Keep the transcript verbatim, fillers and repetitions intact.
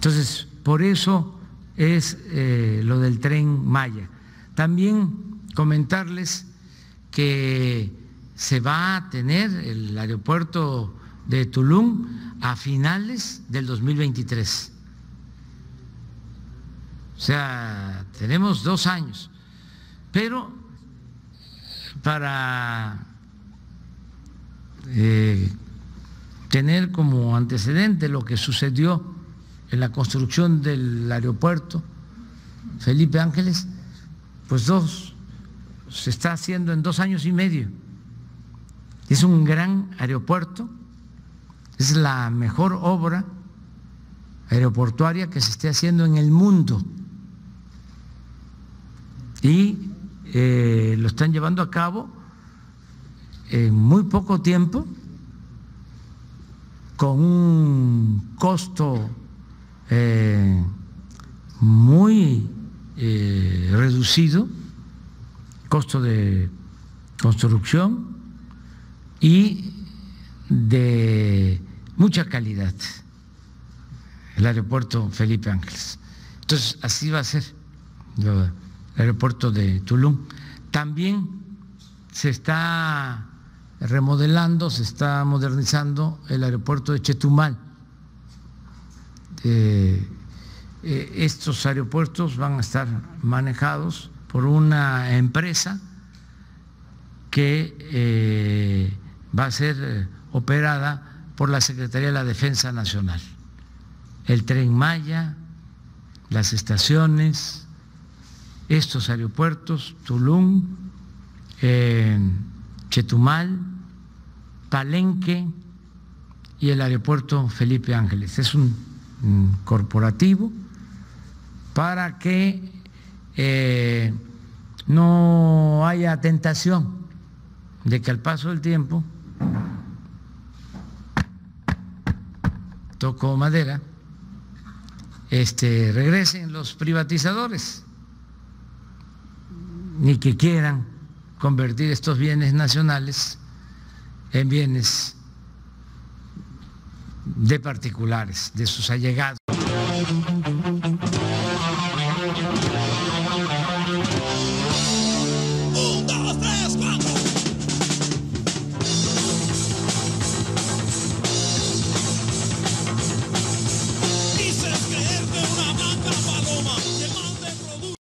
Entonces, por eso es eh, lo del Tren Maya. También comentarles que se va a tener el aeropuerto de Tulum a finales del dos mil veintitrés. O sea, tenemos dos años, pero para eh, tener como antecedente lo que sucedió en la construcción del aeropuerto Felipe Ángeles, pues dos, se está haciendo en dos años y medio. Es un gran aeropuerto, es la mejor obra aeroportuaria que se esté haciendo en el mundo y eh, lo están llevando a cabo en muy poco tiempo con un costo eh, muy eh, reducido, costo de construcción y de mucha calidad, el aeropuerto Felipe Ángeles. Entonces, así va a ser el aeropuerto de Tulum. También se está remodelando, se está modernizando el aeropuerto de Chetumal. Eh, eh, estos aeropuertos van a estar manejados por una empresa que eh, va a ser eh, operada por la Secretaría de la Defensa Nacional. El Tren Maya, las estaciones, estos aeropuertos, Tulum, eh, Chetumal, Palenque y el aeropuerto Felipe Ángeles. Es un, un corporativo para que eh, no haya tentación de que al paso del tiempo, toco madera, este, regresen los privatizadores, ni que quieran convertir estos bienes nacionales en bienes de particulares, de sus allegados.